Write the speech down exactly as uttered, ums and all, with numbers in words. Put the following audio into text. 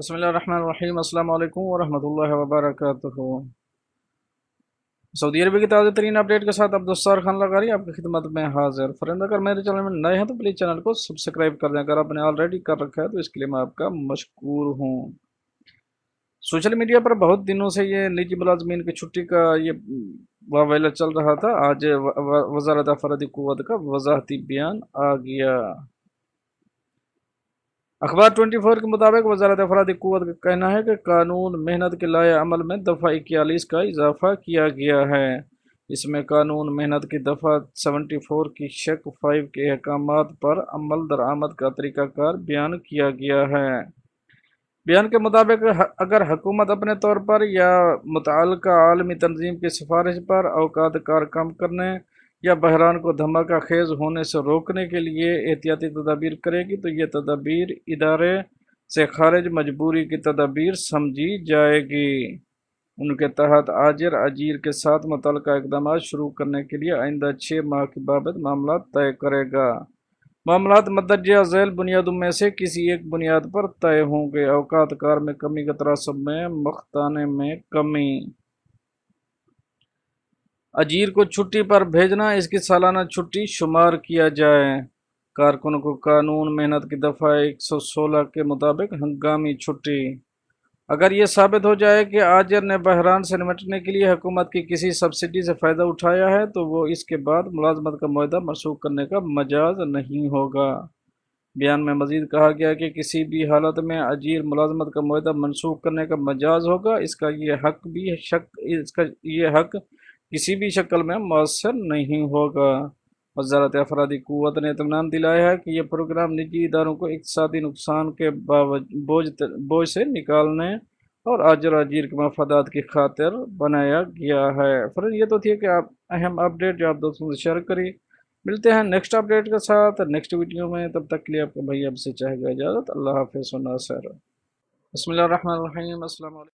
بسم اللہ الرحمن الرحیم۔ السلام علیکم ورحمۃ اللہ وبرکاتہ۔ سعودی عربیہ کی تازہ ترین اپڈیٹ کے ساتھ عبد الستار لغاری آپ کی خدمت میں حاضر۔ فرند اگر میرے چینل میں نئے ہیں تو پلیز چینل کو سبسکرائب کر دیں، اگر آپ نے آلریڈی کر رکھا ہے تو اس کے لیے میں آپ کا مشکور ہوں۔ سوشل میڈیا پر بہت دنوں سے یہ نجی ملازمین کی چھٹی کا یہ واویلا چل رہا تھا۔ آج وزارت افرادی قوت کا وضاحتی بیان آ گیا۔ اخبار ٹوئنٹی فور کے مطابق وزارت افرادی قوت کا کہنا ہے کہ قانون محنت کے لائحہ عمل میں دفعہ اکیالیس کا اضافہ کیا گیا ہے۔ اس میں قانون محنت کی دفعہ سیونٹی فور کی شق فائیو کے احکامات پر عمل درآمد کا طریقہ کار بیان کیا گیا ہے۔ بیان کے مطابق اگر حکومت اپنے طور پر یا متعلقہ عالمی تنظیم کی سفارش پر اوقات کار کم کرنے یا بحران کو دھماکہ خیز ہونے سے روکنے کے لیے احتیاطی تدابیر کرے گی تو یہ تدابیر ادارے سے خارج مجبوری کی تدابیر سمجھی جائے گی۔ ان کے تحت آجر اجیر کے ساتھ متعلقہ اقدامات شروع کرنے کے لیے آئندہ چھ ماہ کی بابت معاملات طے کرے گا۔ معاملات مندرجہ ذیل بنیادوں میں سے کسی ایک بنیاد پر طے ہوں گے۔ اوقات کار میں کمی کے تناسب میں مختانے میں کمی، اجیر کو چھٹی پر بھیجنا، اس کی سالانہ چھٹی شمار کیا جائے۔ کارکنوں کو قانون محنت کی دفعہ ایک سو سولہ کے مطابق ہنگامی چھٹی۔ اگر یہ ثابت ہو جائے کہ آجر نے بحران سے نمٹنے کے لیے حکومت کی کسی سبسڈی سے فائدہ اٹھایا ہے تو وہ اس کے بعد ملازمت کا معاہدہ منسوخ کرنے کا مجاز نہیں ہوگا۔ بیان میں مزید کہا گیا کہ کسی بھی حالت میں اجیر ملازمت کا معاہدہ منسوخ کرنے کا مجاز ہوگا۔ اس کا یہ حق بھی شک اس کا یہ حق کسی بھی شکل میں مؤثر نہیں ہوگا۔ وزارت افرادی قوت نے اطمینان دلایا ہے کہ یہ پروگرام نجی اداروں کو اقتصادی نقصان کے بوجھ بوجھ سے نکالنے اور آجر و اجیر کے مفادات کی خاطر بنایا گیا ہے۔ فرض یہ تو تھی کہ آپ اہم اپڈیٹ جو آپ دوستوں سے شیئر کری۔ ملتے ہیں نیکسٹ اپڈیٹ کے ساتھ نیکسٹ ویڈیو میں، تب تک کے لیے آپ کا بھائی اب سے چاہے گا اجازت۔ اللہ حافظ و ناصر۔ بسم اللہ الرحمن الرحیم۔ السلام علیکم۔